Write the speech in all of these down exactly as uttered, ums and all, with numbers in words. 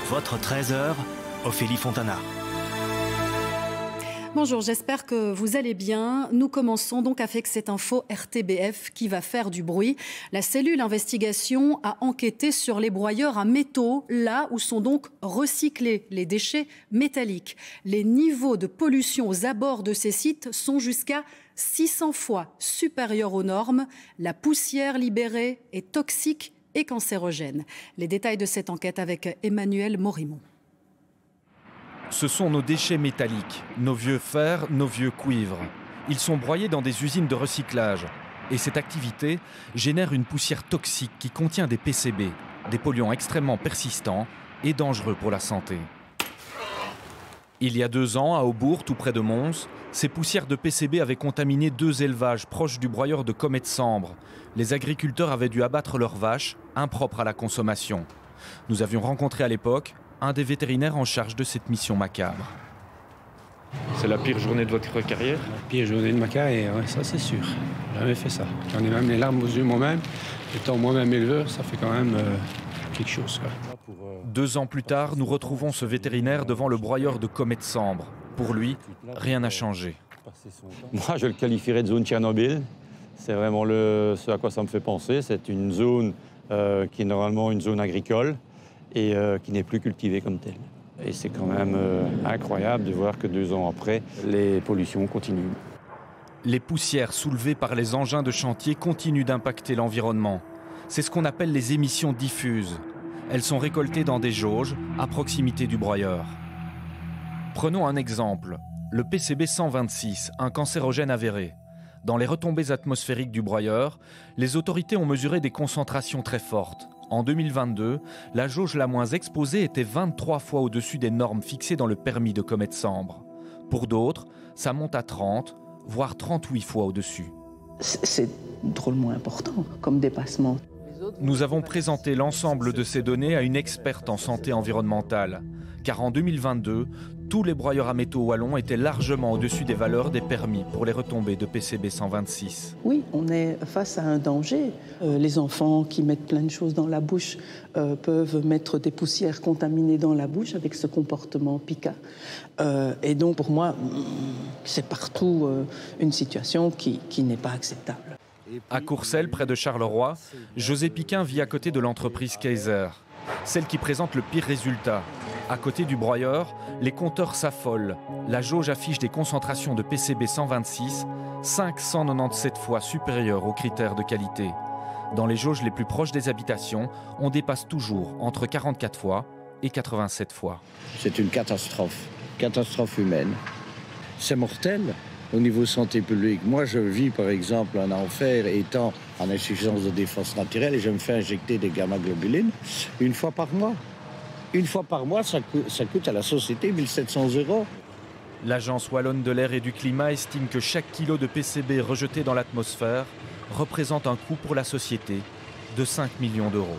Votre treize heures, Ophélie Fontana. Bonjour, j'espère que vous allez bien. Nous commençons donc avec cette info R T B F qui va faire du bruit. La cellule investigation a enquêté sur les broyeurs à métaux, là où sont donc recyclés les déchets métalliques. Les niveaux de pollution aux abords de ces sites sont jusqu'à six cents fois supérieurs aux normes. La poussière libérée est toxique et cancérogène. Les détails de cette enquête avec Emmanuel Morimont. Ce sont nos déchets métalliques, nos vieux fers, nos vieux cuivres. Ils sont broyés dans des usines de recyclage. Et cette activité génère une poussière toxique qui contient des P C B, des polluants extrêmement persistants et dangereux pour la santé. Il y a deux ans, à Aubourg, tout près de Mons, ces poussières de P C B avaient contaminé deux élevages proches du broyeur de Comet-Sambre. Les agriculteurs avaient dû abattre leurs vaches, impropres à la consommation. Nous avions rencontré à l'époque un des vétérinaires en charge de cette mission macabre. C'est la pire journée de votre carrière? La pire journée de ma carrière, ouais, ça c'est sûr. J'ai jamais fait ça. J'en ai même les larmes aux yeux moi-même. Étant moi-même éleveur, ça fait quand même euh, quelque chose. Quoi. Deux ans plus tard, nous retrouvons ce vétérinaire devant le broyeur de Comet-Sambre. Pour lui, rien n'a changé. Moi, je le qualifierais de zone Tchernobyl. C'est vraiment le, ce à quoi ça me fait penser. C'est une zone euh, qui est normalement une zone agricole et euh, qui n'est plus cultivée comme telle. Et c'est quand même euh, incroyable de voir que deux ans après, les pollutions continuent. Les poussières soulevées par les engins de chantier continuent d'impacter l'environnement. C'est ce qu'on appelle les émissions diffuses. Elles sont récoltées dans des jauges à proximité du broyeur. Prenons un exemple, le P C B cent vingt-six, un cancérogène avéré. Dans les retombées atmosphériques du broyeur, les autorités ont mesuré des concentrations très fortes. En deux mille vingt-deux, la jauge la moins exposée était vingt-trois fois au-dessus des normes fixées dans le permis de Comet-Sambre. Pour d'autres, ça monte à trente, voire trente-huit fois au-dessus. C'est drôlement important comme dépassement. Nous avons présenté l'ensemble de ces données à une experte en santé environnementale. Car en deux mille vingt-deux, tous les broyeurs à métaux wallons étaient largement au-dessus des valeurs des permis pour les retombées de P C B cent vingt-six. Oui, on est face à un danger. Euh, les enfants qui mettent plein de choses dans la bouche euh, peuvent mettre des poussières contaminées dans la bouche avec ce comportement pica. Euh, et donc, pour moi, c'est partout euh, une situation qui, qui n'est pas acceptable. À Courcelles, près de Charleroi, José Piquin vit à côté de l'entreprise Kaiser, celle qui présente le pire résultat. À côté du broyeur, les compteurs s'affolent. La jauge affiche des concentrations de P C B cent vingt-six, cinq cent quatre-vingt-dix-sept fois supérieures aux critères de qualité. Dans les jauges les plus proches des habitations, on dépasse toujours entre quarante-quatre fois et quatre-vingt-sept fois. C'est une catastrophe, catastrophe humaine. C'est mortel au niveau santé publique. Moi, je vis par exemple un enfer étant en insuffisance de défense naturelle et je me fais injecter des gamma-globulines une fois par mois. Une fois par mois, ça coûte, ça coûte à la société mille sept cents euros. L'Agence wallonne de l'air et du climat estime que chaque kilo de P C B rejeté dans l'atmosphère représente un coût pour la société de cinq millions d'euros.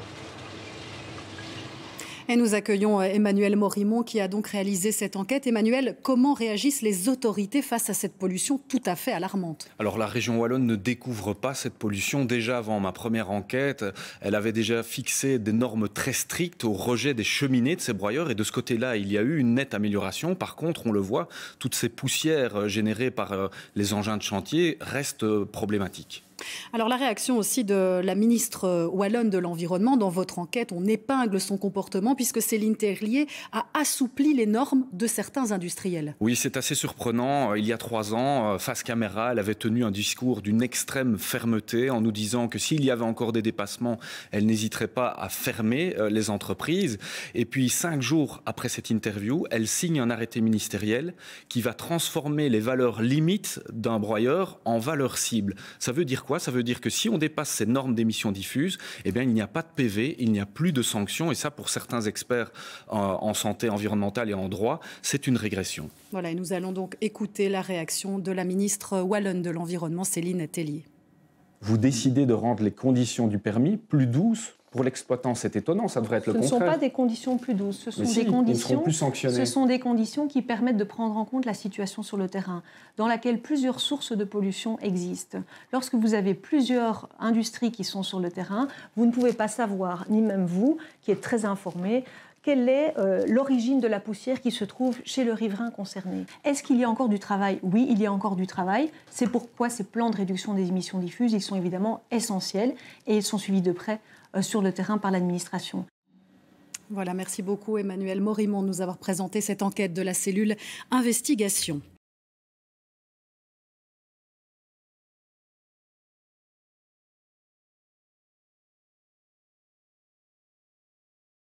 Et nous accueillons Emmanuel Morimont qui a donc réalisé cette enquête. Emmanuel, comment réagissent les autorités face à cette pollution tout à fait alarmante? Alors la région wallonne ne découvre pas cette pollution. Déjà avant ma première enquête, elle avait déjà fixé des normes très strictes au rejet des cheminées de ces broyeurs. Et de ce côté-là, il y a eu une nette amélioration. Par contre, on le voit, toutes ces poussières générées par les engins de chantier restent problématiques. Alors la réaction aussi de la ministre wallonne de l'Environnement, dans votre enquête, on épingle son comportement puisque Céline Terlier a assoupli les normes de certains industriels. Oui, c'est assez surprenant. Il y a trois ans, face caméra, elle avait tenu un discours d'une extrême fermeté en nous disant que s'il y avait encore des dépassements, elle n'hésiterait pas à fermer les entreprises. Et puis cinq jours après cette interview, elle signe un arrêté ministériel qui va transformer les valeurs limites d'un broyeur en valeurs cibles. Ça veut dire quoi? Ça veut dire que si on dépasse ces normes d'émissions diffuses, eh bien, il n'y a pas de P V, il n'y a plus de sanctions. Et ça, pour certains experts en, en santé environnementale et en droit, c'est une régression. Voilà, et nous allons donc écouter la réaction de la ministre wallonne de l'Environnement, Céline Terlier. Vous décidez de rendre les conditions du permis plus douces Pour l'exploitant, c'est étonnant, ça devrait être ce le contraire. Ce ne sont pas des conditions plus douces, ce sont, si, des, conditions, plus ce sont des conditions qui permettent de prendre en compte la situation sur le terrain, dans laquelle plusieurs sources de pollution existent. Lorsque vous avez plusieurs industries qui sont sur le terrain, vous ne pouvez pas savoir, ni même vous, qui êtes très informé, quelle est euh, l'origine de la poussière qui se trouve chez le riverain concerné. Est-ce qu'il y a encore du travail? Oui, il y a encore du travail. C'est pourquoi ces plans de réduction des émissions diffuses, ils sont évidemment essentiels et ils sont suivis de près euh, sur le terrain par l'administration. Voilà, merci beaucoup Emmanuel Morimont de nous avoir présenté cette enquête de la cellule Investigation.